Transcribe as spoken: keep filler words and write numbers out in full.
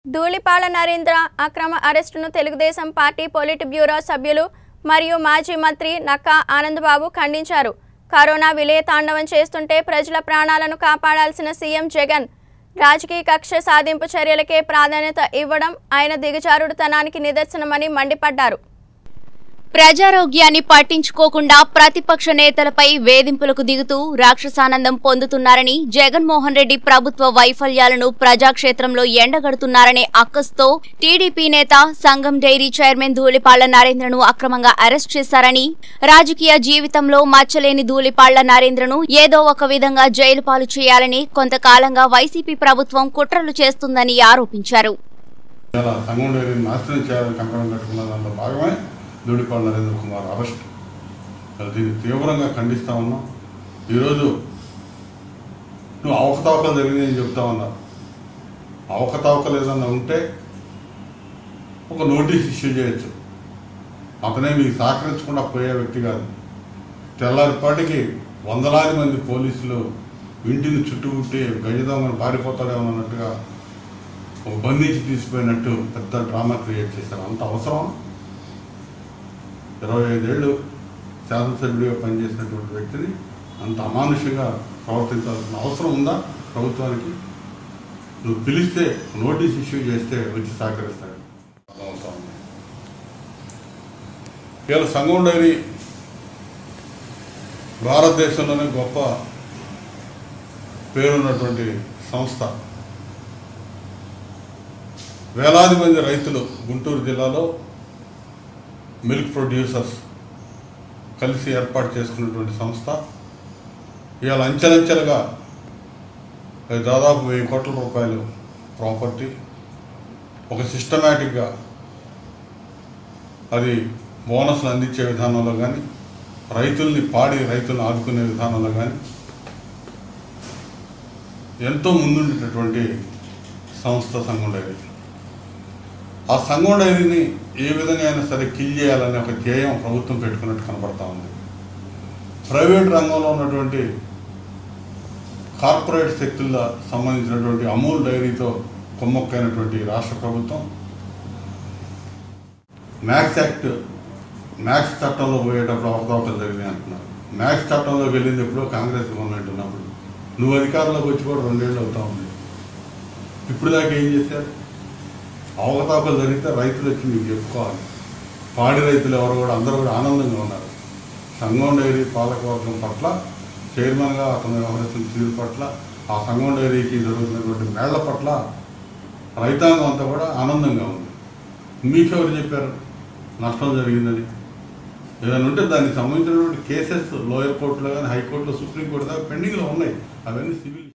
ధూళిపాల నరేంద్ర అక్రమ అరెస్టును Telugu Desam party polit bureau సభ్యులు మరియు మాజీ మంత్రి నక్కా ఆనందబాబు ఖండించారు. కరోనా విలయ తాండవం చేస్తుంటే ప్రజల ప్రాణాలను కాపాడాల్సిన సీఎం జగన్ రాజకీయ కక్ష సాధింపు చర్యలకే ప్రాధాన్యత ఇవ్వడం ఆయన దిగజారుడుతనానికి నిదర్శనమని మండిపడ్డారు. ప్రజారోగ్యాన్ని పట్టించుకోకుండా ప్రతిపక్ష నేతలపై వేధింపులకు దిగుతూ రాక్షసానందం పొందుతున్నారని, జగన్మోహన్ రెడ్డి ప్రభుత్వ వైఫల్యాలను ప్రజాక్షేత్రంలో ఎండగడుతున్నారనే అక్కసుతో టీడీపీ నేత సంఘం డైరీ చైర్మన్ ధూళిపాళ్ల నరేంద్రను అక్రమంగా అరెస్ట్ చేశారని, రాజకీయ జీవితంలో మచ్చలేని ధూళిపాళ్ల నరేంద్రను ఏదో ఒక విధంగా జైలు పాలు చేయాలని కొంతకాలంగా వైసీపీ ప్రభుత్వం కుట్రలు చేస్తుందని ఆరోపించారు. ధూళిపాళ్ల నరేంద్ర కుమార్ అరెస్ట్ దీన్ని తీవ్రంగా ఖండిస్తా ఉన్నాం. ఈరోజు నువ్వు అవకతవకలు జరిగినాయని చెప్తా ఉన్నావు. అవకతవకలు ఏదన్నా ఉంటే ఒక నోటీస్ ఇష్యూ చేయొచ్చు. అతనే మీకు సహకరించకుండా పోయే వ్యక్తి కాదు. తెల్లారిపాటికి వందలాది మంది పోలీసులు ఇంటిని చుట్టుముట్టి గజదొంగను పారిపోతాడేమో అన్నట్టుగా ఒక బంధించి తీసిపోయినట్టు పెద్ద డ్రామా క్రియేట్ చేశారు. అంత అవసరం? ఇరవై ఐదేళ్లు శాసనసభ్యుడిగా పనిచేసినటువంటి వ్యక్తిని అంత అమానుషంగా ప్రవర్తించాల్సిన అవసరం ఉందా ప్రభుత్వానికి? నువ్వు పిలిస్తే నోటీస్ ఇష్యూ చేస్తే వచ్చి సహకరిస్తాడు. ఇవాళ సంఘం డైరీ భారతదేశంలోనే గొప్ప పేరున్నటువంటి సంస్థ. వేలాది మంది రైతులు గుంటూరు జిల్లాలో మిల్క్ ప్రొడ్యూసర్స్ కలిసి ఏర్పాటు చేసుకున్నటువంటి సంస్థ. ఇవాళ అంచెలంచెలుగా దాదాపు వెయ్యి కోట్ల రూపాయలు ప్రాపర్టీ ఒక సిస్టమేటిక్గా అది బోనస్లు అందించే విధానంలో కానీ, రైతుల్ని పాడి రైతులను ఆదుకునే విధానంలో కానీ ఎంతో ముందుండేటటువంటి సంస్థ సంఘం డైరీ. ఆ సంఘం డైరీని ఏ విధంగా అయినా సరే కిల్ చేయాలనే ఒక ధ్యేయం ప్రభుత్వం పెట్టుకున్నట్టు కనబడతా ఉంది. ప్రైవేట్ రంగంలో ఉన్నటువంటి కార్పొరేట్ శక్తుల సంబంధించినటువంటి అమూల్ డైరీతో కొమ్మక్కైనటువంటి రాష్ట్ర ప్రభుత్వం మ్యాక్స్ యాక్ట్ మ్యాక్స్ చట్టంలో పోయేటప్పుడు అవకతవకలు జరిగినాయి అంటున్నారు. మ్యాక్స్ చట్టంలోకి వెళ్ళింది ఎప్పుడో కాంగ్రెస్ గవర్నమెంట్ ఉన్నప్పుడు. నువ్వు అధికారంలోకి వచ్చి కూడా రెండేళ్ళు అవుతా ఉంది. ఇప్పుడు దాకా ఏం చేశారు? అవకతవకలు జరిగితే రైతులు వచ్చి మీకు చెప్పుకోవాలి. పాడి రైతులు ఎవరు కూడా అందరూ కూడా ఆనందంగా ఉన్నారు. సంఘం డైరీ పాలకవర్గం పట్ల, చైర్మన్గా అతను వ్యవహరిస్తున్న తీరు పట్ల, ఆ సంఘం డైరీకి జరుగుతున్నటువంటి మేళ్ల పట్ల రైతాంగం అంతా కూడా ఆనందంగా ఉంది. మీకెవరు చెప్పారు నష్టం జరిగిందని? ఏదైనా ఉంటే దానికి సంబంధించినటువంటి కేసెస్ లోయర్ కోర్టులో కానీ, హైకోర్టులో, సుప్రీంకోర్టు దాకా పెండింగ్లో ఉన్నాయి. అవన్నీ సివిల్